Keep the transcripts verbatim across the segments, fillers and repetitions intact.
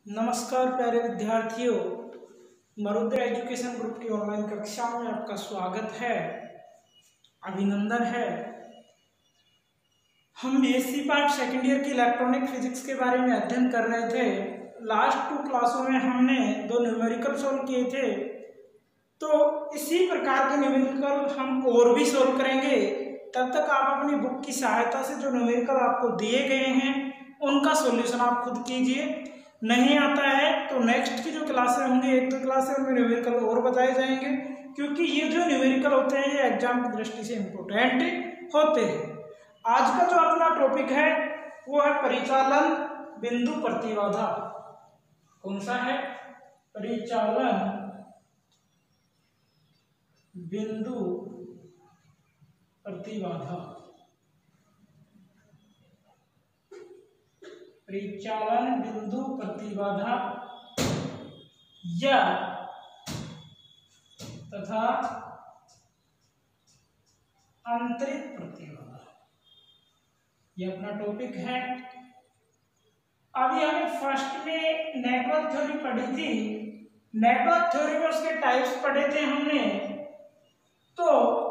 नमस्कार प्यारे विद्यार्थियों, मरुद्र एजुकेशन ग्रुप की ऑनलाइन कक्षा में आपका स्वागत है, अभिनंदन है। हम बीएससी पार्ट सेकेंड ईयर की इलेक्ट्रॉनिक फिजिक्स के बारे में अध्ययन कर रहे थे। लास्ट टू क्लासों में हमने दो न्यूमेरिकल सोल्व किए थे, तो इसी प्रकार के न्यूमेरिकल हम और भी सोल्व करेंगे। तब तक आप अपनी बुक की सहायता से जो न्यूमेरिकल आपको दिए गए हैं उनका सॉल्यूशन आप खुद कीजिए। नहीं आता है तो नेक्स्ट की जो क्लासें होंगी, एक दो क्लासें उनमें न्यूमेरिकल और बताए जाएंगे, क्योंकि ये जो न्यूमेरिकल होते हैं ये एग्जाम की दृष्टि से इम्पोर्टेंट होते हैं। आज का जो अपना टॉपिक है वो है परिचालन बिंदु प्रतिबाधा। कौन सा है? परिचालन बिंदु प्रतिबाधा। परिचालन बिंदु प्रतिबाधा या तथा आंतरिक प्रतिबाधा, यह अपना टॉपिक है। अभी हमने फर्स्ट में नेटवर्क थ्योरी पढ़ी थी। नेटवर्क थ्योरी में उसके टाइप्स पढ़े थे हमने। तो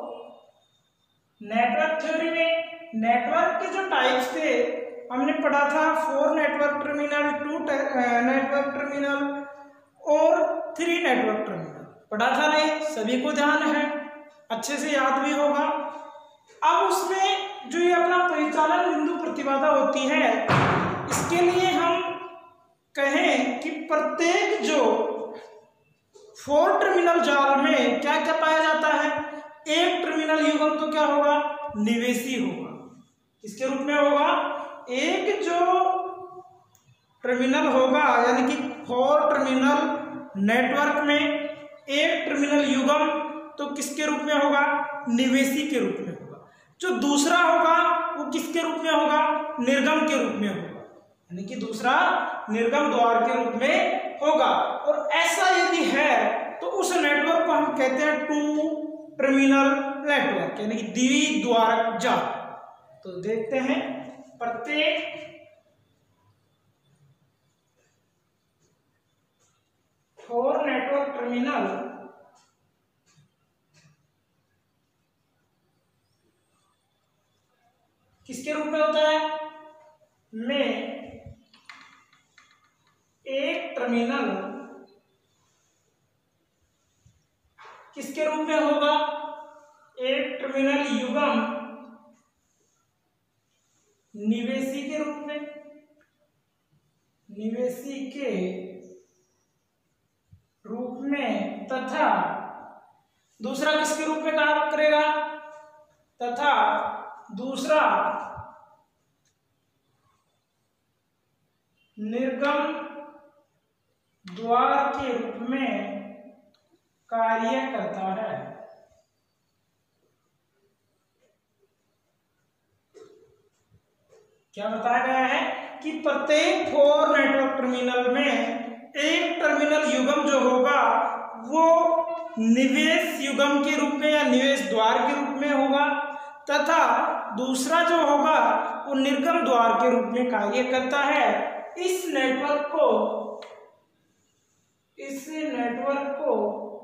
नेटवर्क थ्योरी में नेटवर्क के जो टाइप्स थे हमने पढ़ा था, four network terminal, two network terminal और थ्री नेटवर्क टर्मिनल। पढ़ा था नहीं? सभी को ध्यान है, अच्छे से याद भी होगा। अब उसमें जो ये अपना परिचालन बिंदु प्रतिबाधा होती है, इसके लिए हम कहें कि प्रत्येक जो फोर टर्मिनल जाल में क्या क्या पाया जाता है? एक टर्मिनल युग्म तो क्या होगा? निवेशी होगा। किसके रूप में होगा? एक जो टर्मिनल होगा, यानी कि फोर टर्मिनल नेटवर्क में एक टर्मिनल युग्म तो किसके रूप में होगा? निवेशी के रूप में होगा। जो दूसरा होगा वो किसके रूप में होगा? निर्गम के रूप में होगा, यानी कि दूसरा निर्गम द्वार के रूप में होगा। और ऐसा यदि है तो उस नेटवर्क को हम कहते हैं टू टर्मिनल नेटवर्क, यानी कि द्विद्वारक जाल। तो देखते हैं, प्रत्येक फोर नेटवर्क टर्मिनल किसके रूप में होता है? में एक टर्मिनल किसके रूप में होगा? एक टर्मिनल युग्म निवेशी के रूप में, निवेशी के रूप में, तथा दूसरा किसके रूप में काम करेगा? तथा दूसरा निर्गम द्वार के रूप में कार्य करता है। क्या बताया गया है कि प्रत्येक फोर नेटवर्क टर्मिनल में एक टर्मिनल युग्म जो होगा वो निवेश युग्म के रूप में या निवेश द्वार के रूप में होगा, तथा दूसरा जो होगा वो निर्गम द्वार के रूप में कार्य करता है। इस नेटवर्क को इस नेटवर्क को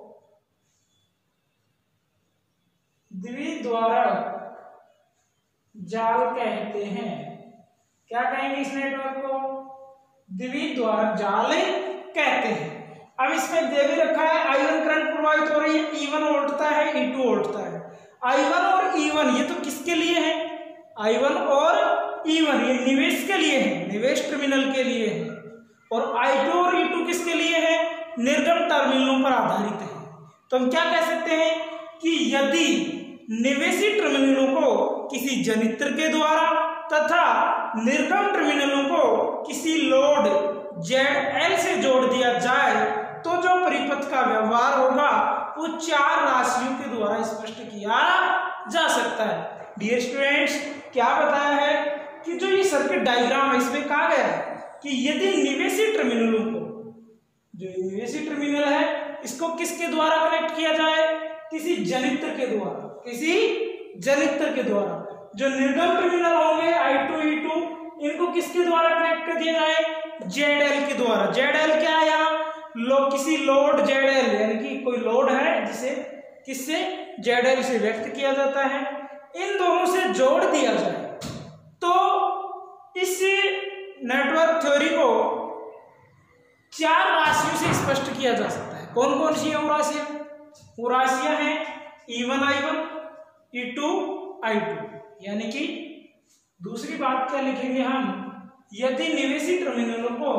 द्विद्वारक जाल कहते हैं। क्या कहेंगे इस नेटवर्क को? द्विद्वारक जाल कहते हैं। अब इसमें दे भी रखा है आई वन करंट प्रवाहित हो रही है, ई वन उल्टता है, ई टू उल्टता है। आई वन और ई वन ये तो किसके लिए है? आई वन और ई वन ये निवेश के लिए है, निवेश टर्मिनल के लिए है। और आई टू और ई टू किसके लिए है? निर्गम टर्मिनलों पर आधारित है। तो हम क्या कह सकते हैं कि यदि निवेशी टर्मिनलों को किसी जनित्र के द्वारा तथा निर्गम टर्मिनलों को किसी लोड जेड एल से जोड़ दिया जाए तो जो परिपथ का व्यवहार होगा वो चार राशियों के द्वारा स्पष्ट किया जा सकता है। डियर स्टूडेंट्स, क्या बताया है कि जो ये सर्किट डायग्राम है इसमें कहा गया है कि यदि निवेशी टर्मिनलों को, जो निवेशी टर्मिनल है इसको किसके द्वारा कनेक्ट किया जाए? किसी जनित्र के द्वारा, किसी जनित्र के द्वारा। जो निर्गम टर्मिनल होंगे आई टू ई टू, इनको किसके द्वारा कनेक्ट कर दिया जाए? जेड एल के द्वारा। जेड एल क्या है यहाँ, लो किसी लोड जेड एल यानी कि कोई लोड है जिसे किससे, जेड एल से व्यक्त किया जाता है, इन दोनों से जोड़ दिया जाए तो इस नेटवर्क थ्योरी को चार राशियों से स्पष्ट किया जा सकता है। कौन कौन सी है वो राशियां? वो राशियां हैं E one I one, E two I two. यानी कि दूसरी बात क्या लिखेंगे हम, यदि निवेशी टर्मिनलों को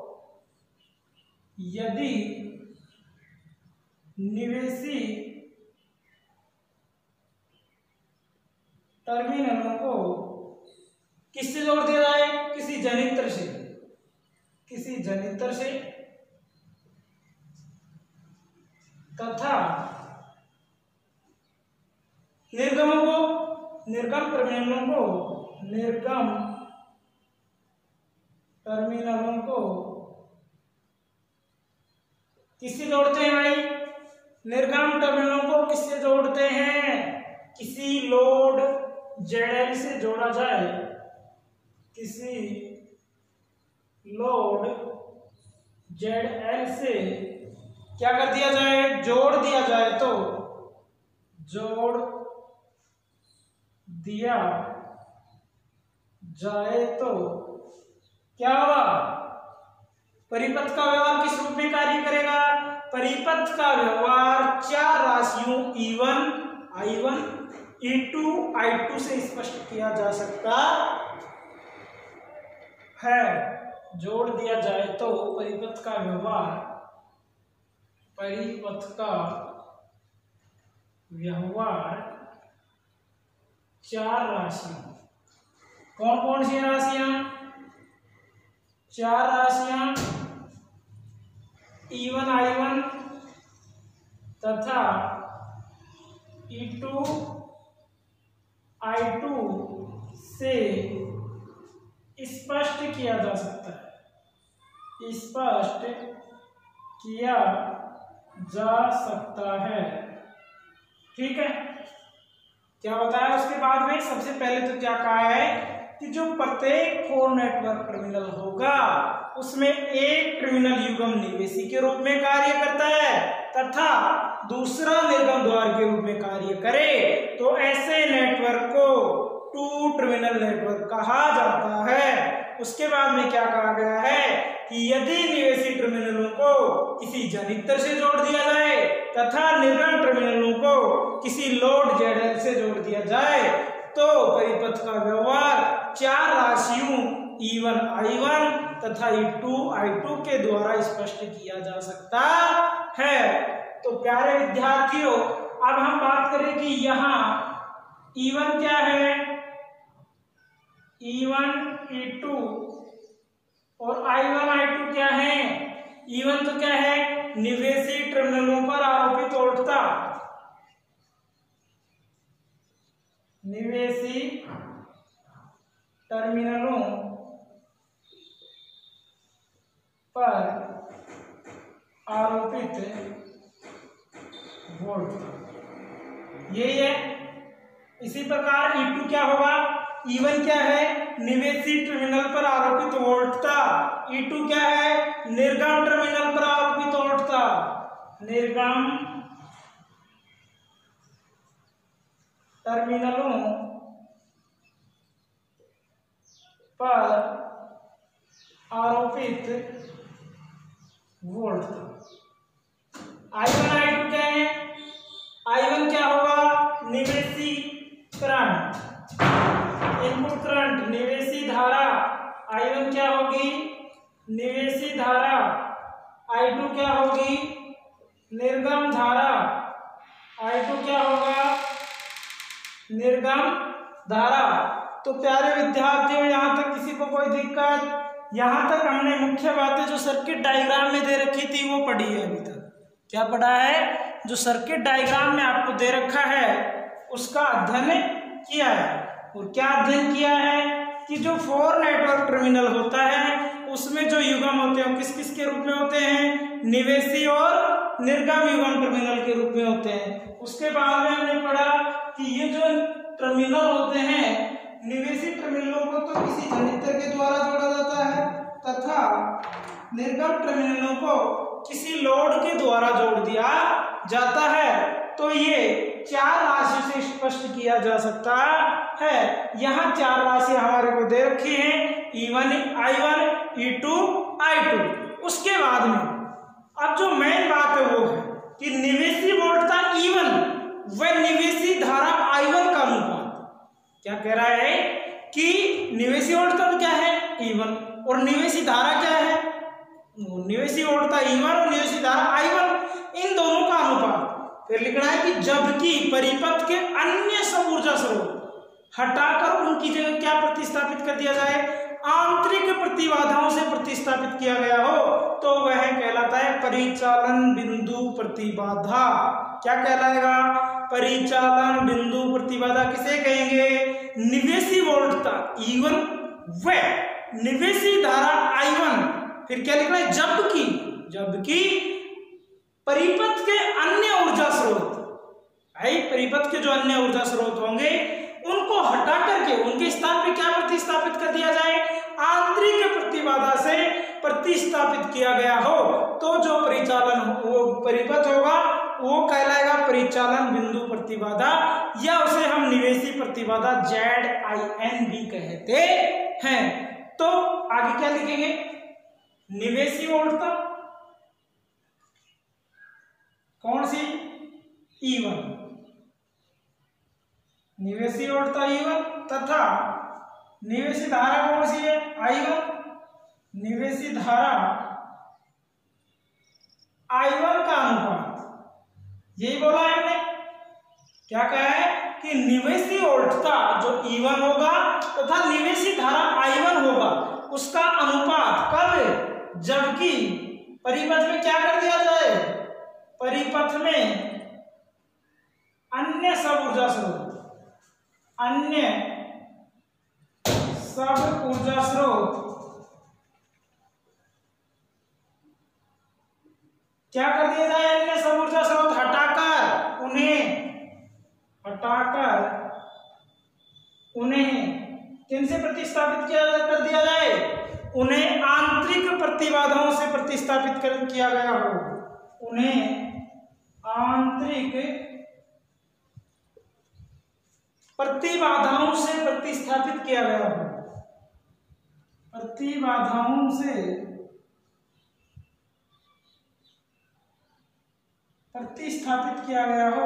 यदि निवेशी टर्मिनलों को किससे जोड़ दिया जाए, किसी जनित्र से, किसी जनित्र से तथा निर्गमों को, निर्गम टर्मिनलों को, निर्गम टर्मिनलों को किससे जोड़ते हैं भाई, निर्गम टर्मिनलों को किससे जोड़ते हैं, किसी लोड जेड से जोड़ा जाए, किसी लोड जेड एल से क्या कर दिया जाए, जोड़ दिया जाए तो जोड़ दिया जाए तो क्या होगा, परिपथ का व्यवहार किस रूप में कार्य करेगा, परिपथ का व्यवहार चार राशियों E one I one E two I two से स्पष्ट किया जा सकता है। जोड़ दिया जाए तो परिपथ का व्यवहार, परिपथ का व्यवहार चार राशियां, कौन कौन सी राशियां, चार राशियां ई वन आई वन तथा ई टू आई टू से स्पष्ट किया जा सकता है, स्पष्ट किया जा सकता है। ठीक है, क्या बताया उसके बाद में, सबसे पहले तो क्या कहा है कि जो प्रत्येक फोर नेटवर्क टर्मिनल होगा उसमें एक टर्मिनल युग्म निवेशी के रूप में कार्य करता है तथा दूसरा निर्गम द्वार के रूप में कार्य करे तो ऐसे नेटवर्क को टू टर्मिनल नेटवर्क कहा जाता है। उसके बाद में क्या कहा गया है कि यदि निवेशी टर्मिनलों को किसी जनित्र से जोड़ दिया जाए तथा निर्गम टर्मिनलों को किसी लोड जेड से जोड़ दिया जाए तो परिपथ का व्यवहार चार राशियों ई वन आई वन तथा ई टू आई टू के द्वारा स्पष्ट किया जा सकता है। तो प्यारे विद्यार्थियों, अब हम बात करें कि यहाँ ई वन क्या है, ई वन ई टू और आई वन आई टू क्या है। ई वन तो क्या है, निवेशी टर्मिनलों पर आरोपित ओढ़ता, निवेशी टर्मिनलों पर आरोपित वोल्ट, यही है। इसी प्रकार ई टू क्या होगा, ई वन क्या है, निवेशी टर्मिनल पर आरोपित वोल्टता, ई टू क्या है, निर्गम टर्मिनल पर आरोपित वोल्टता, निर्गम टर्मिनलों पर आरोपित वोल्टता। आई वन आई टू क्या है, आई वन क्या होगा, निवेशी करंट, इनपुट करंट, निवेशी धारा। आई वन क्या होगी, निवेशी धारा। आई टू क्या होगी, निर्गम धारा। आई टू क्या होगा, निर्गम धारा। तो प्यारे विद्यार्थियों, यहाँ तक किसी को कोई दिक्कत, यहाँ तक हमने मुख्य बातें जो सर्किट डायग्राम में दे रखी थी वो पढ़ी है। अभी तक क्या पढ़ा है, जो सर्किट डायग्राम में आपको दे रखा है उसका अध्ययन किया है। और क्या अध्ययन किया है कि जो फोर नेटवर्क टर्मिनल होता है उसमें जो युग्म होते हैं किस किस के रूप में होते हैं, निवेशी और निर्गम युग्म टर्मिनल के रूप में होते हैं। उसके बाद में हमने पढ़ा कि ये जो टर्मिनल होते हैं, निवेशी टर्मिनलों को तो किसी जनित्र के द्वारा जोड़ा जाता है तथा निर्गम टर्मिनलों को किसी लोड के द्वारा जोड़ दिया जाता है तो ये चार राशि से स्पष्ट किया जा सकता है। यहाँ चार राशि हमारे को दे रखी हैं, E one I one, E two I two. उसके बाद में अब जो मेन बात है वो है कि निवेशी वोल्टता ई वन व निवेशी धारा आई वन का अनुपात क्या कह रहा है कि निवेशी वोल्टता क्या है ई वन और निवेशी धारा क्या है, निवेशी वोल्टता ई वन और निवेशी धारा आई वन, इन दोनों का अनुपात। फिर लिखना है कि जबकि परिपथ के अन्य सब ऊर्जा स्रोत हटाकर उनकी जगह क्या प्रतिस्थापित कर दिया जाए, आंतरिक प्रतिबाधाओं से प्रतिस्थापित किया गया हो तो वह कहलाता है परिचालन बिंदु प्रतिबाधा। क्या कहलाएगा, परिचालन बिंदु प्रतिबाधा किसे कहेंगे, निवेशी वोल्टता ई वन व निवेशी धारा आई वन। फिर क्या लिखना है, जबकि जबकि परिपथ के अन्य ऊर्जा स्रोत, आई परिपथ के जो अन्य ऊर्जा स्रोत होंगे उनको हटा करके उनके स्थान पे क्या प्रतिस्थापित कर दिया जाए, आंतरिक प्रतिबाधा से प्रतिस्थापित किया गया हो तो जो परिचालन वो परिपथ होगा वो कहलाएगा परिचालन बिंदु प्रतिबाधा, या उसे हम निवेशी प्रतिबाधा जेड आई एन भी कहते हैं। तो आगे क्या लिखेंगे, निवेशी वोल्टता कौन सी, ई वन, निवेशी वोल्टता ई वन तथा निवेशी धारा कौन सी है, आई वन। निवेशी धारा आई वन का अनुपात, यही बोला है हमने, क्या कहा है कि निवेशी वोल्टता जो ई वन होगा तथा निवेशी धारा आई वन होगा उसका अनुपात कब, जबकि परिपथ में क्या कर दिया जाए, परिपथ में अन्य सब ऊर्जा स्रोत अन्य सब ऊर्जा स्रोत क्या कर दिया जाए, अन्य सब ऊर्जा स्रोत हटाकर उन्हें हटाकर उन्हें किन से प्रतिस्थापित किया कर दिया जाए, उन्हें आंतरिक प्रतिबाधाओं से प्रतिस्थापित कर किया गया हो, उन्हें आंतरिक प्रतिबाधाओं से प्रतिस्थापित किया गया हो, प्रतिबाधाओं से प्रतिस्थापित किया गया हो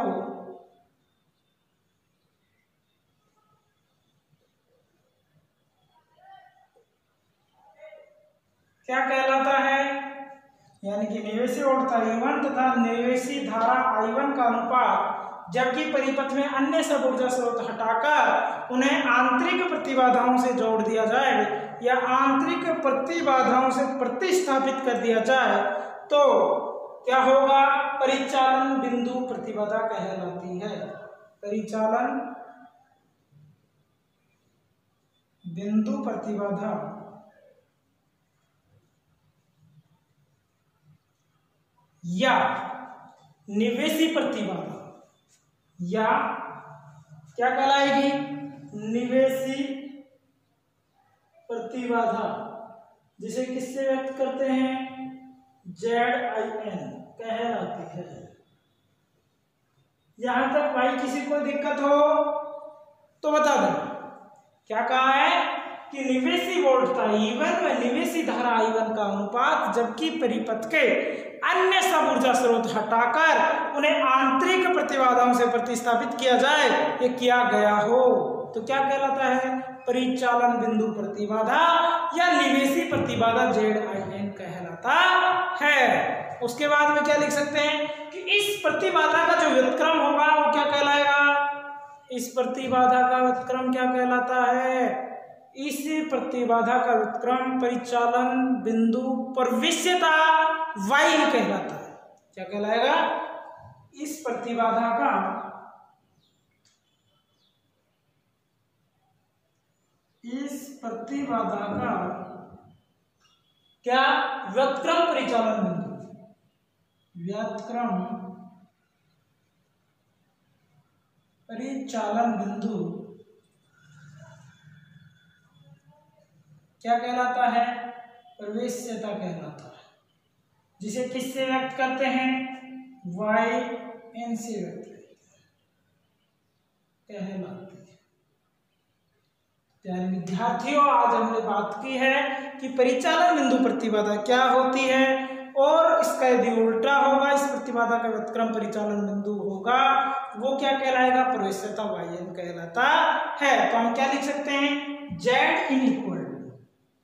क्या कहलाता है, यानी कि निवेशी वोल्टता ई वन तथा निवेशी धारा आई वन का अनुपात जबकि परिपथ में अन्य सब ऊर्जा स्रोत हटाकर उन्हें आंतरिक प्रतिबाधाओं से जोड़ दिया जाए या आंतरिक प्रतिबाधाओं से प्रतिस्थापित कर दिया जाए तो क्या होगा, परिचालन बिंदु प्रतिबाधा कहलाती है। परिचालन बिंदु प्रतिबाधा या निवेशी प्रतिबाधा या क्या कहलाएगी, निवेशी प्रतिबाधा, जिसे किससे व्यक्त करते हैं, जेड आई एन कहलाती है। यहां तक भाई किसी को दिक्कत हो तो बता दें। क्या कहा है कि निवेशी वोल्टता ई वन व निवेशी धारा आई वन का अनुपात जबकि परिपथ के अन्य सब ऊर्जा स्रोत हटाकर उन्हें आंतरिक प्रतिबाधाओं से प्रतिस्थापित किया जाए, ये किया गया हो तो क्या कहलाता है, परिचालन बिंदु प्रतिबाधा या निवेशी प्रतिबाधा जेड आई एन कहलाता है। उसके बाद में क्या लिख सकते हैं कि इस प्रतिबाधा का जो व्युत्क्रम होगा वो क्या कहलाएगा, इस प्रतिबाधा का व्युत्क्रम क्या कहलाता है, इस प्रतिबाधा का व्युत्क्रम परिचालन बिंदु प्रविश्यता वाई कहलाता है। क्या कहलाएगा, इस प्रतिबाधा का इस प्रतिबाधा का क्या, व्युत्क्रम परिचालन बिंदु, व्युत्क्रम परिचालन बिंदु क्या कहलाता है, प्रवेश्यता कहलाता है, जिसे किससे व्यक्त करते हैं, वाई एन से व्यक्त कहलाती है। प्यारे विद्यार्थियों, आज हमने बात की है कि परिचालन बिंदु प्रतिबाधा क्या होती है, और इसका यदि उल्टा होगा, इस प्रतिबाधा का व्युत्क्रम परिचालन बिंदु होगा, वो क्या कहलाएगा, प्रवेश्यता वाई एन कहलाता है। तो हम क्या लिख सकते हैं, Z in equal to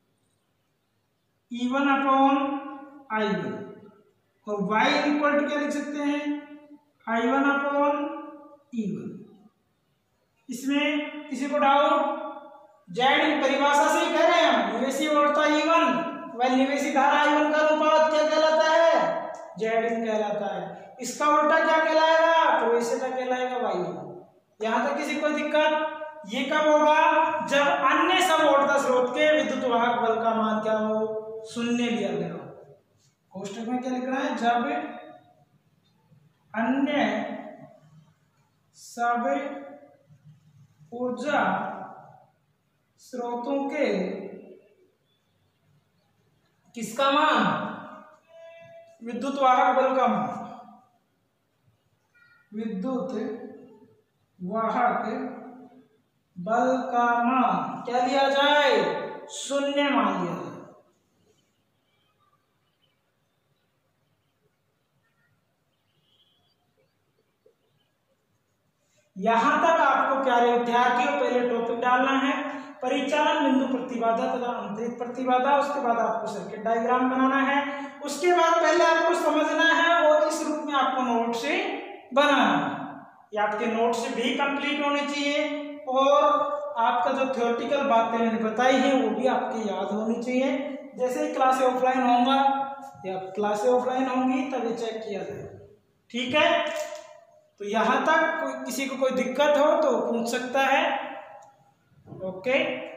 E one upon I one, और वाई इन इक्वल टू क्या लिख सकते हैं, I one upon E one. इसमें किसी को डाउट, जेड इन परिभाषा से ही कह रहे हैं हम, निवेशी वोल्टता ई वन व निवेशी धारा आई वन का अनुपात क्या कहलाता है, जेड इन कहलाता है। इसका उल्टा क्या कहलाएगा, प्रवेश्यता कहलाएगा वाई वन। यहां तक किसी को दिक्कत, ये कब होगा, जब अन्य समवोल्टता स्रोत के विद्युत वाहक बल का मान क्या हो, शून्य लिया गया हो। कोष्टक में क्या लिखना है, जब अन्य सब ऊर्जा स्रोतों के किसका मान, विद्युत वाहक बल का मान, विद्युत वाहक बल का मान क्या लिया जाए, शून्य मान लिया जाए। यहां तक आपको प्यारे विद्यार्थियों पहले टॉपिक डालना है, परिचालन बिंदु प्रतिबाधा तथा आंतरिक प्रतिबाधा, उसके बाद आपको सर्किट डायग्राम बनाना है, उसके बाद पहले आपको समझना है और इस रूप में आपको नोट से बनाना है। ये आपके नोट से भी कंप्लीट होने चाहिए, और आपका जो थ्योरेटिकल बातें मैंने बताई है वो भी आपकी याद होनी चाहिए। जैसे ही क्लासें ऑफलाइन होंगा या क्लासें ऑफलाइन होंगी तब ये चेक किया जाए, ठीक है। तो यहाँ तक कोई किसी को कोई दिक्कत हो तो पूछ सकता है, ओके।